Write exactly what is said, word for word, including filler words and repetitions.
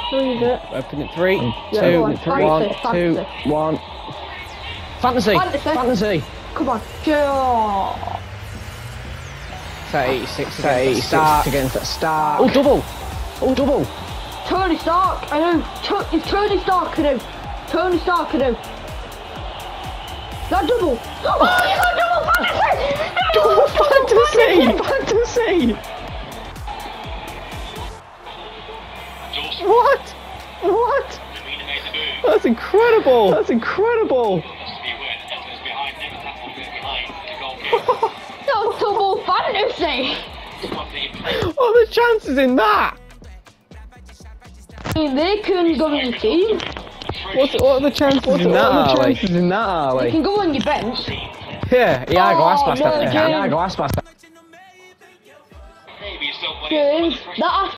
Freeze it. Open it. Three, Yeah, two, on, one, fantasy, two, fantasy. one. Fantasy. Fantasy. Fantasy. Come on. Yeah. thirty-six against Stark. against that Stark. Oh, double. Oh, double. Tony Stark. I know. T it's Tony Stark. I know. Tony Stark. I know. That double. Oh, you got double fantasy. Double fantasy. Fantasy. What? What? That's incredible. That's incredible. That was double fantasy. What are the chances in that? I mean, they can go in your team. What's, what are the chances What's in the, that, what are the Ali? chances in that, Ali? You can go on your bench. Yeah, yeah, I go Oh, ask past no, that. James. Yeah, I go ask past that. James, that